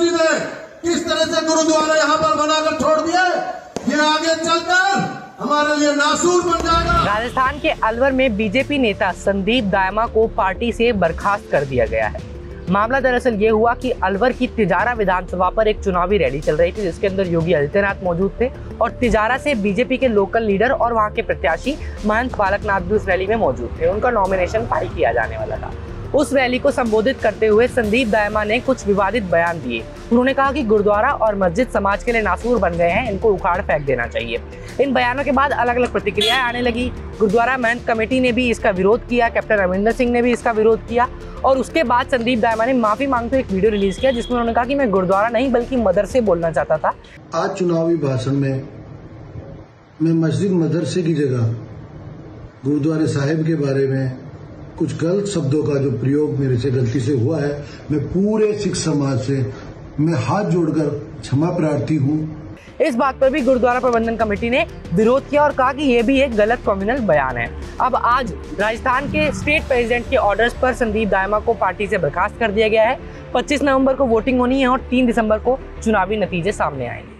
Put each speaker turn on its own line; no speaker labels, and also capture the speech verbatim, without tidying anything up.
जी ने किस तरह से गुरुद्वारा यहाँ पर बनाकर छोड़ दिए, ये आगे चलकर हमारे लिए नासूर बन जाएगा।
राजस्थान के अलवर में बीजेपी नेता संदीप दायमा को पार्टी से बर्खास्त कर दिया गया है। मामला दरअसल ये हुआ कि अलवर की तिजारा विधानसभा पर एक चुनावी रैली चल रही थी, जिसके अंदर योगी आदित्यनाथ मौजूद थे और तिजारा से बीजेपी के लोकल लीडर और वहां के प्रत्याशी महंत बालकनाथ भी उस रैली में मौजूद थे। उनका नॉमिनेशन फाइल किया जाने वाला था। उस रैली को संबोधित करते हुए संदीप दायमा ने कुछ विवादित बयान दिए। उन्होंने कहा कि गुरुद्वारा और मस्जिद समाज के लिए नासूर बन गए हैं, इनको उखाड़ फेंक देना चाहिए। इन बयानों के बाद अलग अलग प्रतिक्रियाएं आने लगी। गुरुद्वारा महंत कमेटी ने भी इसका विरोध किया, कैप्टन अमरिंदर सिंह ने भी इसका विरोध किया और उसके बाद संदीप दायमा ने माफी मांगते एक वीडियो रिलीज किया, जिसमें उन्होंने कहा कि मैं गुरुद्वारा नहीं बल्कि मदरसे बोलना चाहता था।
आज चुनावी भाषण में मैं मस्जिद मदरसे की जगह गुरुद्वारे साहिब के बारे में कुछ गलत शब्दों का जो प्रयोग मेरे से गलती से हुआ है, मैं पूरे सिख समाज से मैं हाथ जोड़कर क्षमा प्रार्थी हूँ।
इस बात पर भी गुरुद्वारा प्रबंधन कमेटी ने विरोध किया और कहा कि यह भी एक गलत कम्युनल बयान है। अब आज राजस्थान के स्टेट प्रेसिडेंट के ऑर्डर्स पर संदीप दायमा को पार्टी से बर्खास्त कर दिया गया है। पच्चीस नवंबर को वोटिंग होनी है और तीन दिसंबर को चुनावी नतीजे सामने आएंगे।